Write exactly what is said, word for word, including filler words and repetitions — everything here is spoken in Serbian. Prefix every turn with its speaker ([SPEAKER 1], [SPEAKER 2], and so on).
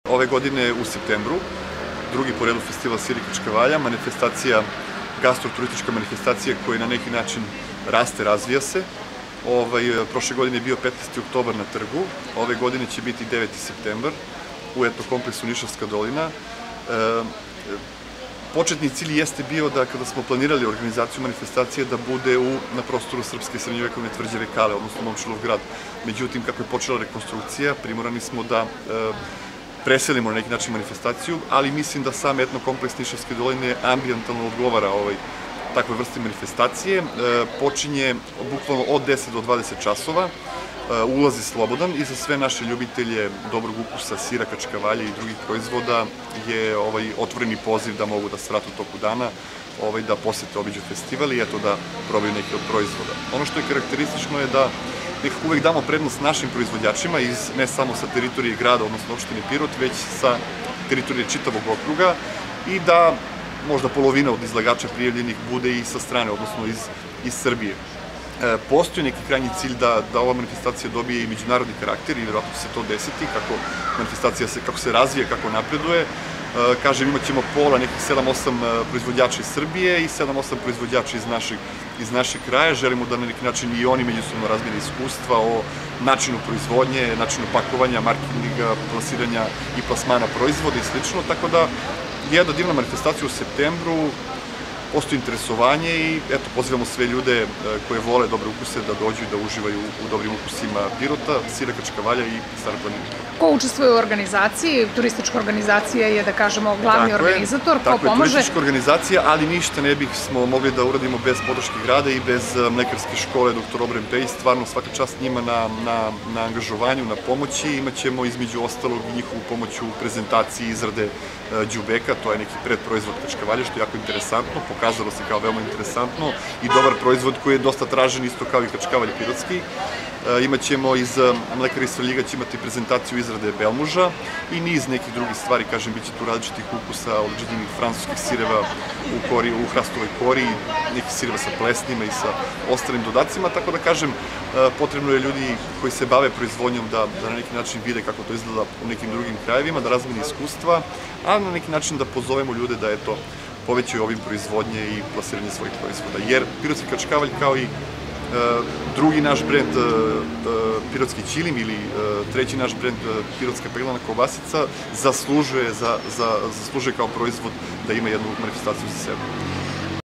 [SPEAKER 1] Ove godine u septembru, drugi po redu festival Sir i Kačkavalja, manifestacija, gastroturistička manifestacija koja na neki način raste, razvija se. Prošle godine je bio petnaesti oktobar na trgu, ove godine će biti deveti septembar u etno kompleksu Nišavska dolina. Početni cilj jeste bio da kada smo planirali organizaciju manifestacije da bude na prostoru srpske srednjovekovne tvrđave Kale, odnosno Momčilov grad. Međutim, kako je počela rekonstrukcija, primorani smo da preselimo na neki način manifestaciju, ali mislim da sam etno kompleks Nišavske doline ambijentalno odgovara takve vrste manifestacije. Počinje bukvalno od deset do dvadeset časova, ulaz je slobodan i za sve naše ljubitelje dobrog ukusa, sira, kačkavalja i drugih proizvoda je otvoreni poziv da mogu da svratu u toku dana, da posete obiđu festival i eto da probaju neke od proizvoda. Ono što je karakteristično je da nekako uvek damo prednost našim proizvođačima iz ne samo sa teritorije grada, odnosno opštine Pirot, već sa teritorije čitavog okruga i da možda polovina od izlagača prijavljenih bude i sa strane, odnosno iz Srbije. Postoji neki krajnji cilj da ova manifestacija dobije i međunarodni karakter i vjerojatno će se to desiti, kako manifestacija kako se razvije, kako napreduje. Kažem, imat ćemo pola, nekih sedam osam proizvođača iz Srbije i sedam osam proizvođača iz našeg kraja. Želimo da na neki način i oni međusobno razmijene iskustva o načinu proizvodnje, načinu pakovanja, marketinga, plasiranja i plasmana proizvoda i slično. Tako da, jedna divna manifestacija u septembru, postoji interesovanje i eto, pozivamo sve ljude koje vole dobre ukuse da dođu i da uživaju u dobrim ukusima Pirota, Sira, Kačkavalja i Stare planine.
[SPEAKER 2] Ko učestvuje u organizaciji? Turistička organizacija je, da kažemo, glavni organizator. Ko pomaže?
[SPEAKER 1] Tako je, turistička organizacija, ali ništa ne bismo mogli da uradimo bez podrške grada i bez mlekarske škole doktor Obren Pej. Stvarno, svaka čast njima na angažovanju, na pomoći. Imaćemo između ostalog i njihovu pomoć u prezentaciji izrade đubeka, to je neki predproizvod kačkavalja, što je jako interesantno, pokazalo se kao veoma interesantno i dobar proizvod koji je dosta tražen, isto kao i kačkavalj pirotski. Imaćemo iz Mlekara iz Svrljiga će imati prezentaciju izrade belmuža i niz nekih drugih stvari, kažem, bit će tu različitih ukusa, određenih francuskih sireva u hrastovoj kori, nekih sireva sa plesnima i sa ostalim dodacima, tako da kažem, potrebno je ljudi koji se bave proizvodnjom da na neki način vide kako to izgleda u nekim drugim krajevima, da razmeni iskustva, a na neki način da pozovemo ljude da eto povećaju ovim proizvodnje i plasiranje svojih proizvoda. Jer pirotski kačkavalj kao i drugi naš brend Pirotski ćilim ili treći naš brend Pirotska peglana kobasica zaslužuje kao proizvod da ima jednu manifestaciju za sebe.